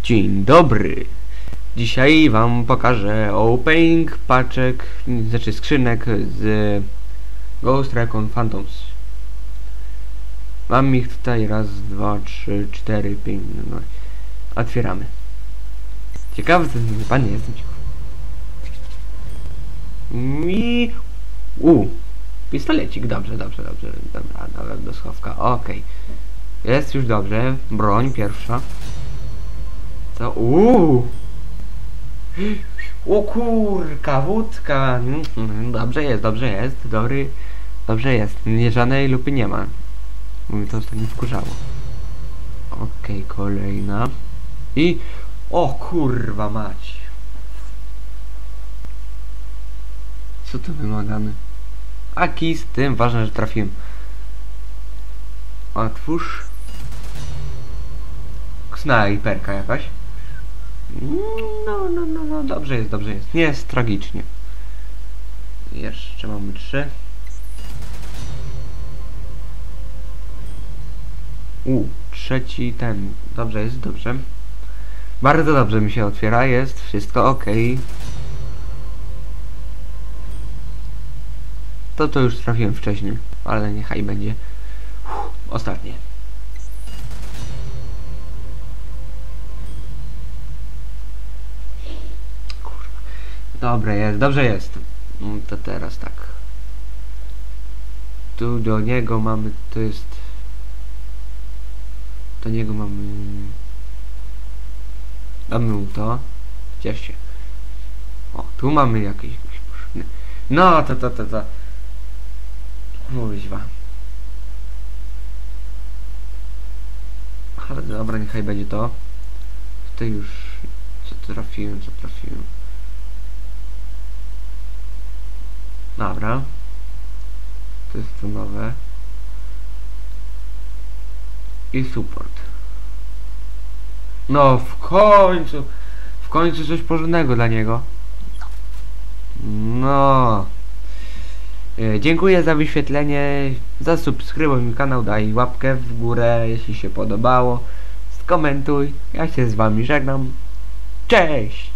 Dzień dobry. Dzisiaj wam pokażę opening paczek, znaczy skrzynek z Ghost Recon Phantoms. Mam ich tutaj raz, dwa, trzy, cztery, pięć, no. Otwieramy. Ciekawy co nie pan jest. Pistolecik, dobrze, dobra, do schowka, okej. Jest już dobrze, broń pierwsza. Co? O kurka, wódka. Dobrze jest, dobrze jest. Nie, żadnej lupy nie ma. Bo mi to ostatnio wkurzało. Okej, kolejna. I... O kurwa mać. Co tu wymagamy? A kij z tym, ważne, że trafiłem. Otwórz. Snajperka jakaś. No, dobrze jest. Nie jest tragicznie. Jeszcze mamy 3. Trzeci ten. Dobrze jest, dobrze. Bardzo dobrze mi się otwiera, jest wszystko ok. To już trafiłem wcześniej, ale niechaj będzie. Ostatnie. Dobrze jest. To teraz tak. Tu do niego mamy, to jest... Do niego mamy... Damy mu to. Ciesz się. O, tu mamy jakieś... No, to. Kuźwa. Ale dobra, niechaj będzie to. Tutaj już... Co trafiłem. Dobra. To jest to nowe. I support. No w końcu coś porządnego dla niego. No. Dziękuję za wyświetlenie. Zasubskrybuj mi kanał, daj łapkę w górę, jeśli się podobało. Skomentuj. Ja się z wami żegnam. Cześć!